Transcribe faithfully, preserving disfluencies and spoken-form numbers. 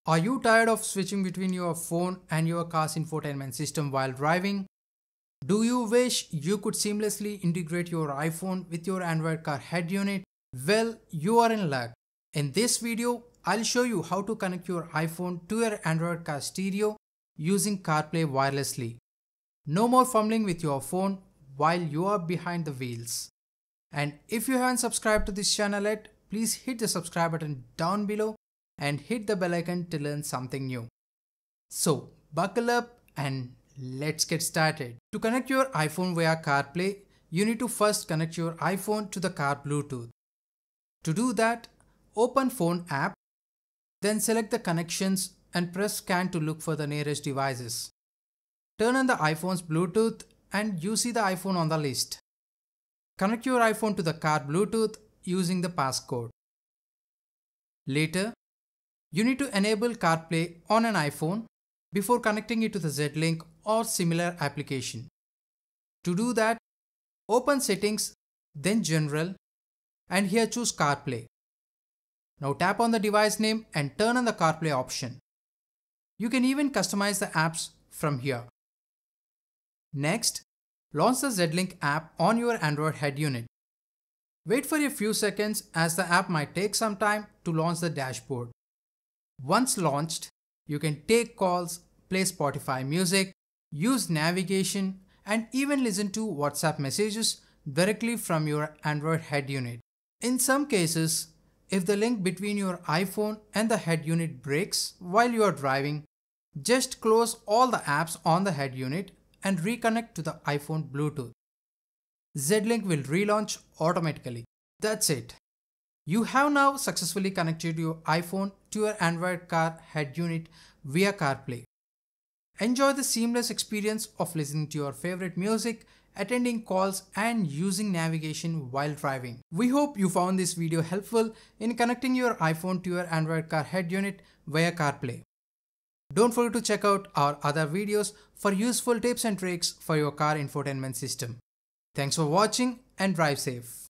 Are you tired of switching between your phone and your car's infotainment system while driving? Do you wish you could seamlessly integrate your iPhone with your Android car head unit? Well, you are in luck. In this video, I'll show you how to connect your iPhone to your Android car stereo using CarPlay wirelessly. No more fumbling with your phone while you are behind the wheels. And if you haven't subscribed to this channel yet, please hit the subscribe button down below and hit the bell icon to learn something new. So buckle up and let's get started. To connect your iPhone via CarPlay, you need to first connect your iPhone to the car Bluetooth. To do that, open Phone app, then select the connections and press scan to look for the nearest devices. Turn on the iPhone's Bluetooth and you see the iPhone on the list. Connect your iPhone to the car Bluetooth using the passcode. Later, you need to enable CarPlay on an iPhone before connecting it to the Zlink or similar application. To do that, open Settings, then General, and here choose CarPlay. Now tap on the device name and turn on the CarPlay option. You can even customize the apps from here. Next, launch the Zlink app on your Android head unit. Wait for a few seconds as the app might take some time to launch the dashboard. Once launched, you can take calls, play Spotify music, use navigation, and even listen to WhatsApp messages directly from your Android head unit. In some cases, if the link between your iPhone and the head unit breaks while you are driving, just close all the apps on the head unit and reconnect to the iPhone Bluetooth. Zlink will relaunch automatically. That's it. You have now successfully connected your iPhone to your Android car head unit via CarPlay. Enjoy the seamless experience of listening to your favorite music, attending calls, and using navigation while driving. We hope you found this video helpful in connecting your iPhone to your Android car head unit via CarPlay. Don't forget to check out our other videos for useful tips and tricks for your car infotainment system. Thanks for watching and drive safe.